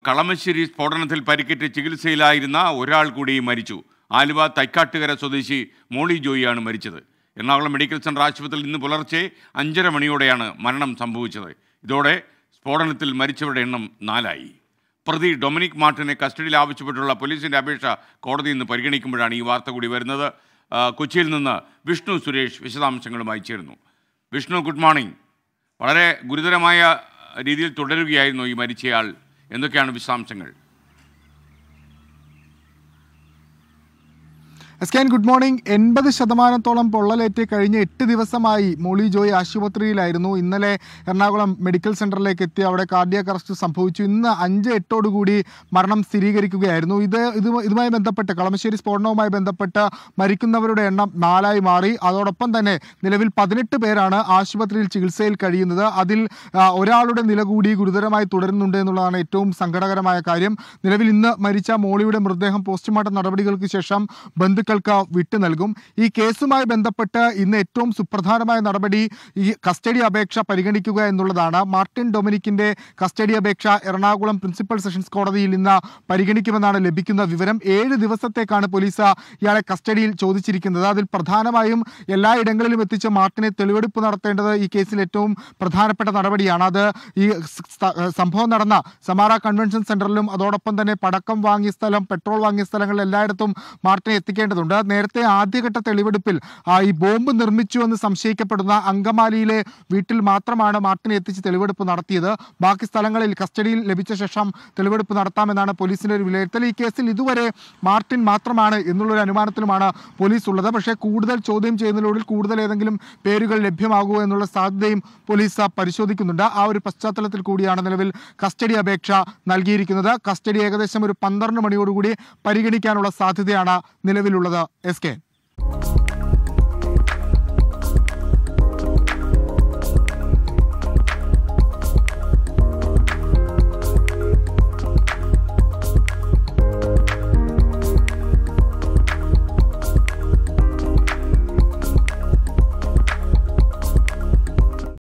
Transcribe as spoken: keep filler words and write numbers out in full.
കളമശ്ശേരി സ്ഫോടനത്തിൽ പരിക്കേറ്റ് ചികിത്സയിലായിരുന്ന ഒരാൾ കൂടി മരിച്ചു. ആലുവ തൈക്കാട്ടുകര സ്വദേശി മോളി ജോയിയാണ് മരിച്ചത്. എറണാകുളം മെഡിക്കൽ സെന്റർ ആശുപത്രിയിൽ ഇന്ന് പുലർച്ചെ അഞ്ചര മണിയോടെയാണ് മരണം സംഭവിച്ചത്. ഇതോടെ സ്ഫോടനത്തിൽ മരിച്ചവരുടെ എണ്ണം നാലായി. പ്രതി ഡൊമിനിക് മാർട്ടിനെ കസ്റ്റഡിയിൽ ആവശ്യപ്പെട്ടുള്ള പോലീസിന്റെ അപേക്ഷ കോടതി ഇന്ന് പരിഗണിക്കുമ്പോഴാണ് ഈ വാർത്ത കൂടി വരുന്നത്. കൊച്ചിയിൽ നിന്ന് വിഷ്ണു സുരേഷ് വിശദാംശങ്ങളുമായി ചേരുന്നു. Vishnu, good morning. വളരെ ഗുരുതരമായ രീതിയിൽ തുടരുകയായിരുന്നു ഈ മരിച്ചയാൾ. എന്തൊക്കെയാണ് വിശദാംശങ്ങൾ? എസ്കേൻ, ഗുഡ് മോർണിംഗ്. എൺപത് ശതമാനത്തോളം പൊള്ളലേറ്റ് കഴിഞ്ഞ എട്ട് ദിവസമായി മോളി ജോയ് ആശുപത്രിയിലായിരുന്നു. ഇന്നലെ എറണാകുളം മെഡിക്കൽ സെന്ററിലേക്ക് എത്തി അവിടെ കാർഡിയാക് അറസ്റ്റ് സംഭവിച്ചു. ഇന്ന് അഞ്ച് എട്ടോടുകൂടി മരണം സ്ഥിരീകരിക്കുകയായിരുന്നു. ഇത് ഇത് ഇതുമായി ബന്ധപ്പെട്ട് കളമശ്ശേരി സ്ഫോടനവുമായി ബന്ധപ്പെട്ട് മരിക്കുന്നവരുടെ എണ്ണം നാലായി മാറി. അതോടൊപ്പം തന്നെ നിലവിൽ പതിനെട്ട് പേരാണ് ആശുപത്രിയിൽ ചികിത്സയിൽ കഴിയുന്നത്. അതിൽ ഒരാളുടെ നില കൂടി ഗുരുതരമായി തുടരുന്നുണ്ട് എന്നുള്ളതാണ് ഏറ്റവും സങ്കടകരമായ കാര്യം. നിലവിൽ ഇന്ന് മരിച്ച മോളിയുടെ മൃതദേഹം പോസ്റ്റ്മോർട്ടം നടപടികൾക്ക് ശേഷം ബന്ധുക്കൾ വിട്ടു നൽകും. ഈ കേസുമായി ബന്ധപ്പെട്ട് ഇന്ന് ഏറ്റവും സുപ്രധാനമായ നടപടി ഈ കസ്റ്റഡി അപേക്ഷ പരിഗണിക്കുക എന്നുള്ളതാണ്. മാർട്ടിൻ ഡൊമിനിക്കിന്റെ കസ്റ്റഡി അപേക്ഷ എറണാകുളം പ്രിൻസിപ്പൽ സെഷൻസ് കോടതിയിൽ ഇന്ന് പരിഗണിക്കുമെന്നാണ് ലഭിക്കുന്ന വിവരം. ഏഴ് ദിവസത്തേക്കാണ് പോലീസ് ഇയാളെ കസ്റ്റഡിയിൽ ചോദിച്ചിരിക്കുന്നത്. അതിൽ പ്രധാനമായും എല്ലായിടങ്ങളിലും എത്തിച്ച് മാർട്ടിനെ തെളിവെടുപ്പ് നടത്തേണ്ടത് ഈ കേസിൽ ഏറ്റവും പ്രധാനപ്പെട്ട നടപടിയാണ്. അത് ഈ സംഭവം നടന്ന സമാറ കൺവെൻഷൻ സെന്ററിലും അതോടൊപ്പം തന്നെ പടക്കം വാങ്ങിയ സ്ഥലം, പെട്രോൾ വാങ്ങിയ സ്ഥലങ്ങളിൽ എല്ലായിടത്തും മാർട്ടിനെ എത്തിക്കേണ്ടത്. നേരത്തെ ആദ്യഘട്ട തെളിവെടുപ്പിൽ ഈ ബോംബ് നിർമ്മിച്ചു എന്ന് സംശയിക്കപ്പെടുന്ന അങ്കമാലിയിലെ വീട്ടിൽ മാത്രമാണ് മാർട്ടിനെ എത്തിച്ച് തെളിവെടുപ്പ് നടത്തിയത്. ബാക്കി സ്ഥലങ്ങളിൽ കസ്റ്റഡിയിൽ ലഭിച്ച ശേഷം തെളിവെടുപ്പ് നടത്താമെന്നാണ് പോലീസിന്റെ ഒരു വിലയിരുത്തൽ. ഈ കേസിൽ ഇതുവരെ മാർട്ടിൻ മാത്രമാണ് എന്നുള്ളൊരു അനുമാനത്തിലുമാണ് പോലീസ് ഉള്ളത്. പക്ഷേ കൂടുതൽ ചോദ്യം ചെയ്യുന്നതിലൂടെ കൂടുതൽ ഏതെങ്കിലും പേരുകൾ ലഭ്യമാകുമോ എന്നുള്ള സാധ്യതയും പോലീസ് പരിശോധിക്കുന്നുണ്ട്. ആ ഒരു പശ്ചാത്തലത്തിൽ കൂടിയാണ് നിലവിൽ കസ്റ്റഡി അപേക്ഷ നൽകിയിരിക്കുന്നത്. കസ്റ്റഡി ഏകദേശം ഒരു പന്ത്രണ്ട് മണിയോടുകൂടി പരിഗണിക്കാനുള്ള സാധ്യതയാണ് നിലവിലുള്ളത്. S K